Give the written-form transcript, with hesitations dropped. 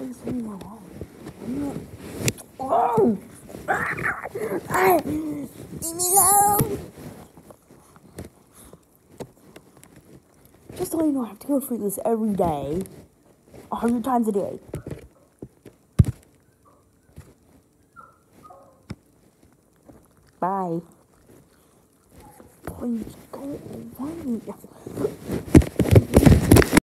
Please leave me alone. Oh! Leave me alone! Just to let you know, I have to go through this every day. 100 times a day. Bye. Please go away.